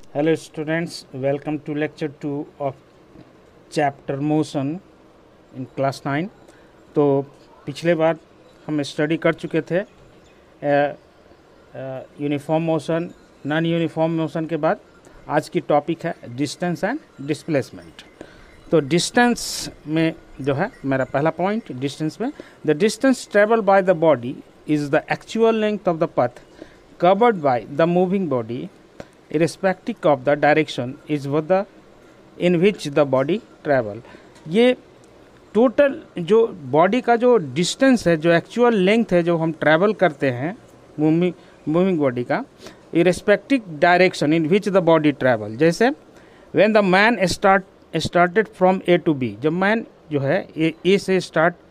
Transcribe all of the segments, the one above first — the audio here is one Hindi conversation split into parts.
Hello students, welcome to lecture 2 of chapter motion in class 9। तो पिछले बार हम स्टडी कर चुके थे uniform motion, non uniform motion के बाद आज की टॉपिक है डिस्टेंस एंड डिस्प्लेसमेंट। तो डिस्टेंस में जो है मेरा पहला पॉइंट, डिस्टेंस में the distance travel by the body is the actual length of the path covered by the moving body irrespective of the direction is what the in which the body travel। ये टोटल जो बॉडी का जो डिस्टेंस है, जो एक्चुअल लेंथ है जो हम ट्रैवल करते हैं मूविंग बॉडी का, irrespective direction in which the body travel. जैसे when the man started from A to B, जब मैन जो है ए से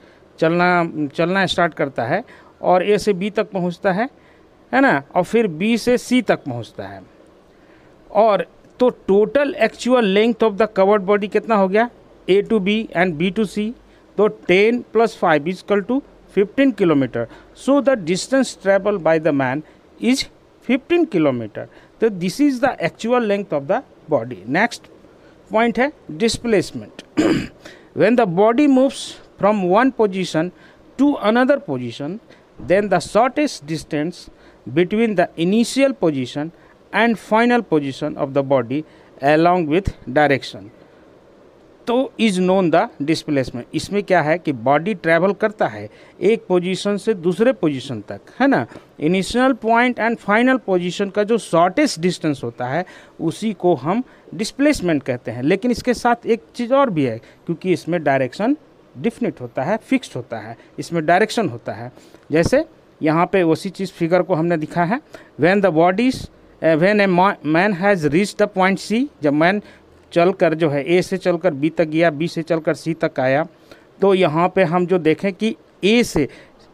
चलना स्टार्ट करता है और ए से बी तक पहुंचता है ना, और फिर बी से सी तक पहुंचता है, और तो total actual length of the covered body कितना हो गया, A to B and B to C, तो 10 + 5 = 15 kilometre. So the distance travel by the man is 15 kilometre. तो this is the actual length of the body. Next point है displacement. When the body moves from one position to another position, then the shortest distance between the initial position and final position of the body along with direction तो इज नोन द डिस्प्लेसमेंट। इसमें क्या है कि बॉडी ट्रैवल करता है एक पोजीशन से दूसरे पोजीशन तक, है ना। Initial point and final position का जो शॉर्टेस्ट डिस्टेंस होता है उसी को हम डिस्प्लेसमेंट कहते हैं। लेकिन इसके साथ एक चीज़ और भी है, क्योंकि इसमें डायरेक्शन डिफिनिट होता है, फिक्स्ड होता है, इसमें डायरेक्शन होता है। जैसे यहाँ पे उसी चीज़ फिगर को हमने दिखा है, when a man has reach the point C, जब मैन चलकर जो है ए से चलकर बी तक गया, बी से चलकर सी तक आया, तो यहाँ पे हम जो देखें कि ए से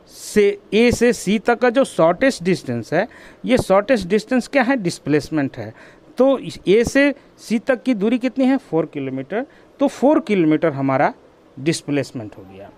सी तक का जो शॉर्टेस्ट डिस्टेंस है, ये शॉर्टेस्ट डिस्टेंस क्या है, डिस्प्लेसमेंट है। तो ए से सी तक की दूरी कितनी है, 4 किलोमीटर। तो 4 किलोमीटर हमारा डिस्प्लेसमेंट हो गया,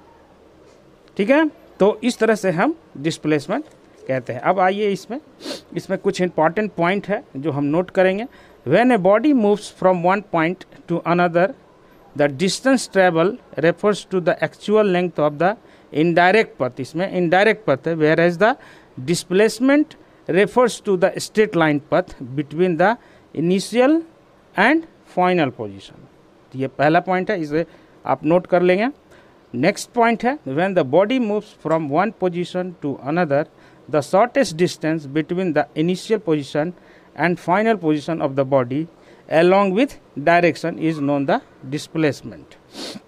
ठीक है। तो इस तरह से हम डिस्प्लेसमेंट कहते हैं। अब आइए इसमें कुछ इंपॉर्टेंट पॉइंट है जो हम नोट करेंगे। When a body moves from one point to another, the distance travel refers to the actual length of the indirect path. इसमें इनडायरेक्ट पथ है, whereas the displacement refers to the straight line path between the initial and final position. ये पहला पॉइंट है, इसे आप नोट कर लेंगे। नेक्स्ट पॉइंट है, when the body moves from one position to another, the shortest distance between the initial position and final position of the body along with direction is known the displacement।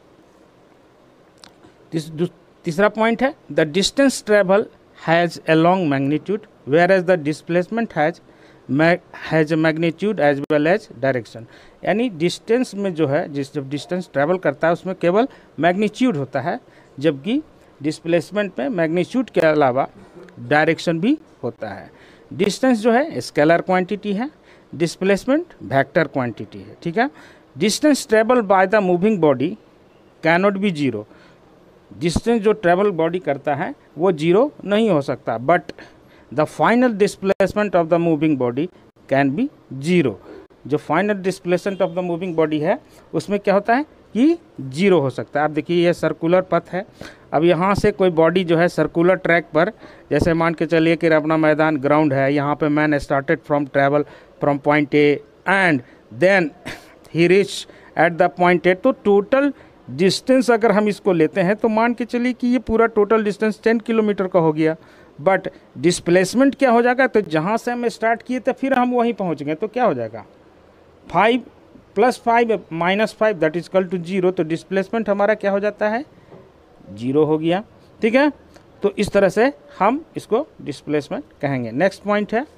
तीसरा पॉइंट है, the distance travel has a long magnitude whereas the displacement has a magnitude as well as direction। यानी डिस्टेंस में जो है, जब डिस्टेंस ट्रैवल करता है उसमें केवल मैग्नीट्यूड होता है, जबकि डिस्प्लेसमेंट में मैग्नीट्यूड के अलावा डायरेक्शन भी होता है। डिस्टेंस जो है स्केलर क्वांटिटी है, डिस्प्लेसमेंट वेक्टर क्वांटिटी है, ठीक है। Distance travel by the moving body can not be zero. Distance जो ट्रेवल बॉडी करता है वो जीरो नहीं हो सकता, but the final displacement of the moving body can be zero. जो final displacement of the moving body है उसमें क्या होता है कि जीरो हो सकता है। आप देखिए ये सर्कुलर पथ है। अब यहाँ से कोई बॉडी जो है सर्कुलर ट्रैक पर, जैसे मान के चलिए कि अपना मैदान ग्राउंड है, यहाँ पे man started from travel from point A and then he reach at the point A. तो टोटल डिस्टेंस अगर हम इसको लेते हैं तो मान के चलिए कि ये पूरा टोटल डिस्टेंस 10 किलोमीटर का हो गया। बट डिस्प्लेसमेंट क्या हो जाएगा, तो जहाँ से हम स्टार्ट किए थे फिर हम वहीं पहुँच गए, तो क्या हो जाएगा 5 + 5 - 5 दैट इज इक्वल टू 0। तो डिस्प्लेसमेंट हमारा क्या हो जाता है, 0 हो गया, ठीक है। तो इस तरह से हम इसको डिस्प्लेसमेंट कहेंगे। नेक्स्ट पॉइंट है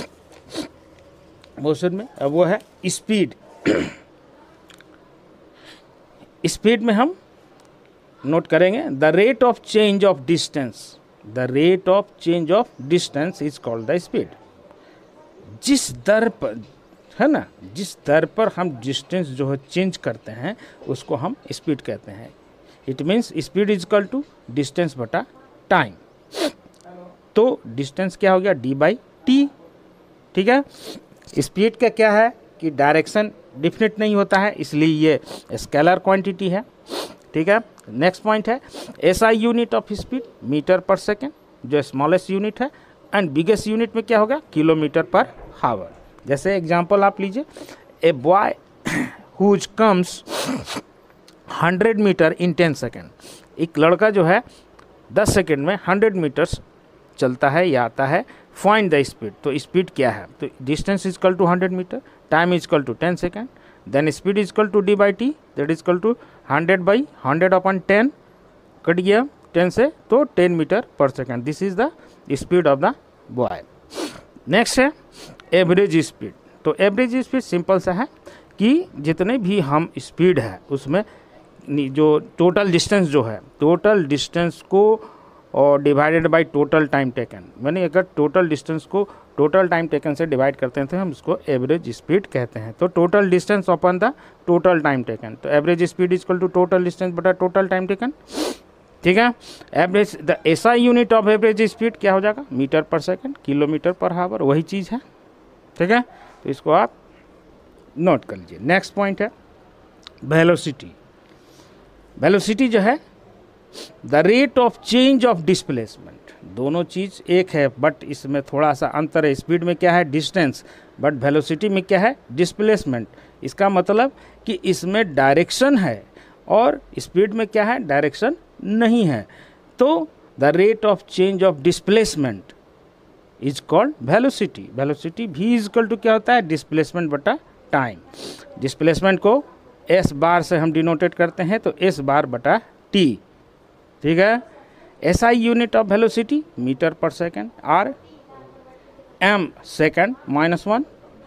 मोशन में, वो है स्पीड। स्पीड में हम नोट करेंगे the rate of change of distance. The rate of change of distance is called the speed. जिस दर पर, है ना, जिस दर पर हम डिस्टेंस जो है चेंज करते हैं उसको हम स्पीड कहते हैं। It means speed is equal to distance बटा टाइम। तो डिस्टेंस क्या हो गया, d/t, ठीक है। स्पीड का क्या है कि डायरेक्शन डिफिनिट नहीं होता है, इसलिए ये स्केलर क्वांटिटी है, ठीक है। नेक्स्ट पॉइंट है SI unit of speed metre per second, जो स्मॉलेस्ट यूनिट है, एंड बिगेस्ट यूनिट में क्या होगा किलोमीटर पर हावर। जैसे एग्जांपल आप लीजिए, a boy whose comes 100 metre in 10 second, एक लड़का जो है 10 सेकेंड में 100 मीटर्स चलता है या आता है। फाइंड द स्पीड, तो स्पीड क्या है, तो distance is equal to 100 metre, time is equal to 10 second, then speed is equal to D by T, that is equal to 100 by 100 upon 10, कट गया 10 से तो 10 metre per second. This is the speed of the boy. Next है एवरेज स्पीड, तो एवरेज स्पीड सिंपल सा है कि जितने भी हम स्पीड है उसमें जो टोटल डिस्टेंस जो है, टोटल डिस्टेंस को और divided by total time taken, यानी अगर टोटल डिस्टेंस को टोटल टाइम टेकन से डिवाइड करते हैं तो हम उसको एवरेज स्पीड कहते हैं। तो total distance upon the total time taken, तो average speed equal to total distance बटा टोटल टाइम टेकन, ठीक है। Average the SI unit of average speed क्या हो जाएगा metre per second, kilometre per हावर, वही चीज़ है, ठीक है। तो इसको आप नोट कर लीजिए। नेक्स्ट पॉइंट है वेलोसिटी। वेलोसिटी जो है the rate of change of displacement, दोनों चीज़ एक है बट इसमें थोड़ा सा अंतर है। स्पीड में क्या है डिस्टेंस, बट वेलोसिटी में क्या है डिस्प्लेसमेंट। इसका मतलब कि इसमें डायरेक्शन है और स्पीड में क्या है डायरेक्शन नहीं है। तो the rate of change of displacement is called velocity. Velocity भी इज इक्वल टू क्या होता है डिस्प्लेसमेंट बटा टाइम। डिस्प्लेसमेंट को एस बार से हम डिनोटेट करते हैं, तो एस बार बटा टी, ठीक है। SI unit of velocity metre per second, or m second minus 1।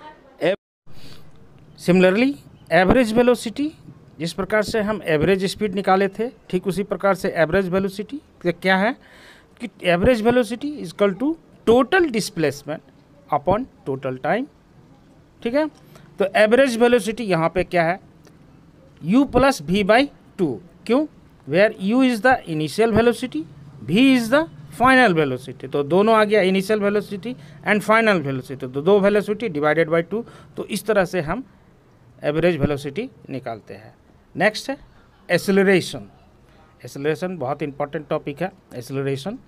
Similarly average velocity, जिस प्रकार से हम एवरेज स्पीड निकाले थे ठीक उसी प्रकार से एवरेज वेलोसिटी क्या है कि average velocity is equal to total displacement upon total time, ठीक है। तो एवरेज वेलोसिटी यहाँ पे क्या है u प्लस वी बाई 2, क्यों, where u is the initial velocity, v is the final velocity, तो दोनों आ गया initial velocity and final velocity, तो दो वेलोसिटी डिवाइडेड बाय 2, तो इस तरह से हम एवरेज वेलोसिटी निकालते हैं। नेक्स्ट है एक्सेलरेशन। एक्सेलरेशन बहुत इंपॉर्टेंट टॉपिक है। एक्सेलरेशन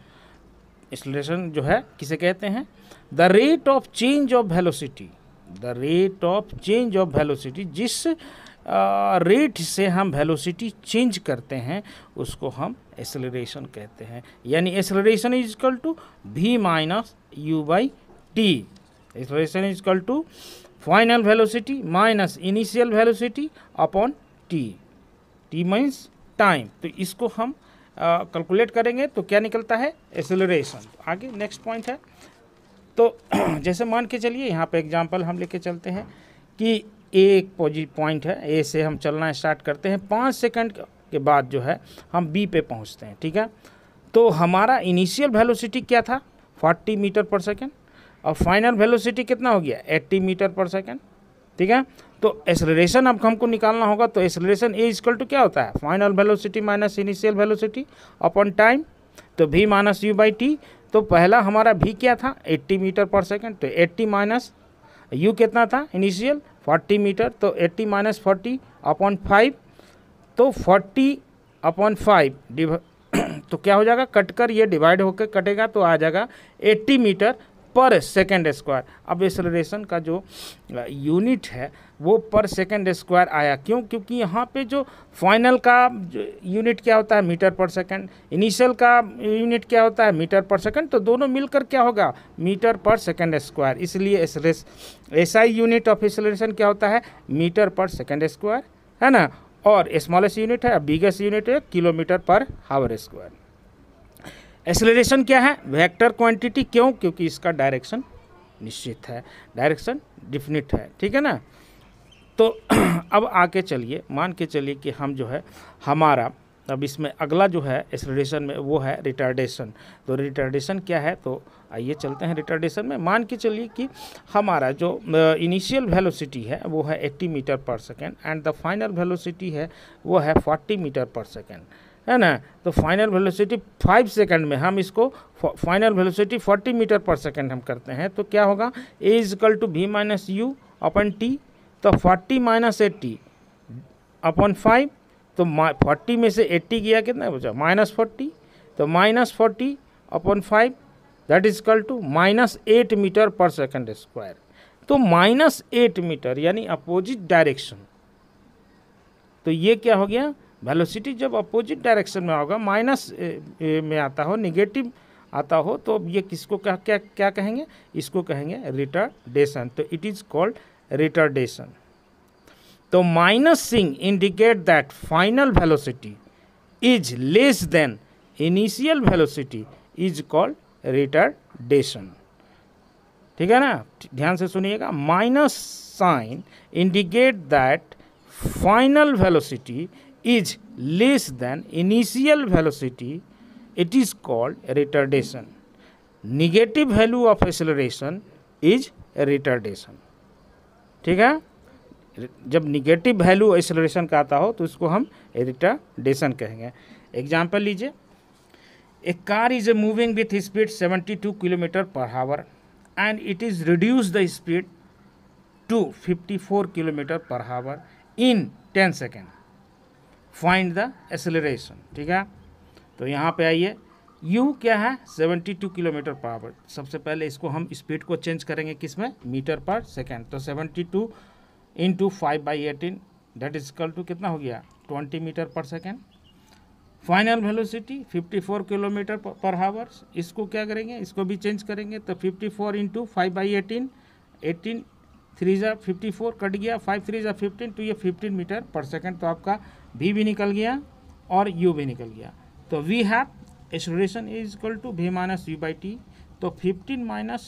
जो है किसे कहते हैं the rate of change of velocity, the rate of change of velocity, जिस रेट से हम वेलोसिटी चेंज करते हैं उसको हम एक्सेलरेशन कहते हैं। यानी acceleration is equal to v minus you by T. Acceleration is equal to final velocity minus initial velocity upon T, T means time. तो इसको हम कैलकुलेट करेंगे तो क्या निकलता है एक्सेलरेशन। आगे नेक्स्ट पॉइंट है, तो जैसे मान के चलिए यहाँ पे एग्जांपल हम लेके चलते हैं कि एक पॉइंट है ए से हम चलना स्टार्ट करते हैं, 5 सेकंड के बाद जो है हम बी पे पहुंचते हैं, ठीक है। तो हमारा इनिशियल वेलोसिटी क्या था 40 मीटर पर सेकंड और फाइनल वेलोसिटी कितना हो गया 80 मीटर पर सेकंड, ठीक है। तो एक्सेलरेशन अब हमको निकालना होगा, तो एक्सेलरेशन ए इक्वल टू क्या होता है final velocity minus initial velocity upon time, तो v minus you by T. तो पहला हमारा v क्या था 80 मीटर पर सेकंड, तो 80 माइनस u कितना था इनिशियल 40 मीटर, तो 80 माइनस 40 अपॉन 5, तो 40 अपॉन 5 तो क्या हो जाएगा कटकर ये डिवाइड होकर कटेगा तो आ जाएगा 80 मीटर पर सेकेंड स्क्वायर। अब एक्सेलरेशन का जो यूनिट है वो पर सेकेंड स्क्वायर आया, क्यों, क्योंकि यहाँ पे जो फाइनल का यूनिट क्या होता है मीटर पर सेकंड, इनिशियल का यूनिट क्या होता है मीटर पर सेकंड, तो दोनों मिलकर क्या होगा मीटर पर सेकंड स्क्वायर। इसलिए एसआई यूनिट ऑफ एक्सेलरेशन क्या होता है मीटर पर सेकंड स्क्वायर, है ना। और स्मॉलेस्ट यूनिट है, बिगेस्ट यूनिट है kilometre per hour square. Acceleration क्या है वेक्टर क्वांटिटी, क्यों, क्योंकि इसका डायरेक्शन निश्चित है, डायरेक्शन डिफिनिट है, ठीक है ना। तो अब आके चलिए मान के चलिए कि हम जो है हमारा अब इसमें अगला जो है एक्सेलरेशन में वो है रिटार्डेशन। तो रिटार्डेशन क्या है, तो आइए चलते हैं रिटार्डेशन में। मान के चलिए कि हमारा जो इनिशियल वेलोसिटी है वो है 80 metre per second and the final velocity है वो है 40 मीटर पर सेकेंड, है ना। तो फाइनल वेलोसिटी 5 सेकंड में हम इसको final velocity 40 metre per second हम करते हैं, तो क्या होगा, a is equal to v minus U upon T. तो 40 माइनस 80 अपन 5, तो 40 में से 80 गया, कितना बचा, -40। तो -40 upon 5 that is equal to -8 metre per second square. तो -8 मीटर यानी अपोजिट डायरेक्शन। तो ये क्या हो गया, वेलोसिटी जब अपोजिट डायरेक्शन में होगा, माइनस में आता हो, निगेटिव आता हो, तो ये किसको क्या कहेंगे, इसको कहेंगे रिटार्डेशन। तो इट इज कॉल्ड रिटार्डेशन। तो माइनस सिंग indicate that final velocity is less than initial velocity is called retardation. ठीक है ना, ध्यान से सुनिएगा। Minus sign indicate that final velocity is less than initial velocity, it is called retardation. Negative value of acceleration is retardation. ठीक है, जब निगेटिव वैल्यू एक्सेलरेशन का आता हो तो इसको हम रिटार्डेशन कहेंगे। एग्जाम्पल लीजिए, a car is moving with speed 72 kilometre per hour and it is reduce the speed to 54 kilometre per hour in 10 second. Find the acceleration. ठीक है, तो यहाँ पे आइए, u क्या है, 72 किलोमीटर पर आवर। सबसे पहले इसको हम स्पीड को चेंज करेंगे, किसमें, मीटर पर सेकेंड। तो 72 into 5/18 that is equal to कितना हो गया, 20 metre per second. Final velocity 54 kilometre per hour, इसको क्या करेंगे, इसको भी चेंज करेंगे। तो 54 इंटू 5/18, 18 3 × 54 कट गया, 5 3 × 15, तो ये 15 मीटर पर सेकेंड। तो आपका v भी निकल गया और u भी निकल गया। तो we have acceleration is equal to v minus you by T. तो 15 माइनस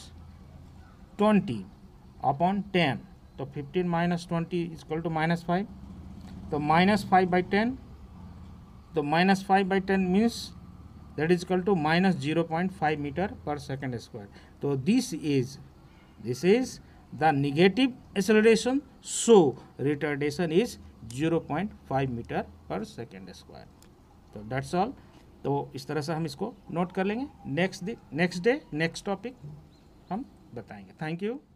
20 अपॉन 10, तो 15 माइनस 20 इज इक्वल टू -5। तो -5/10, तो -5/10 means that is equal to -0.5 metre per second square. तो this is the negative acceleration, so retardation is 0.5 metre per second square. तो दैट्स ऑल। तो इस तरह से हम इसको नोट कर लेंगे। नेक्स्ट डे नेक्स्ट टॉपिक हम बताएंगे। Thank you.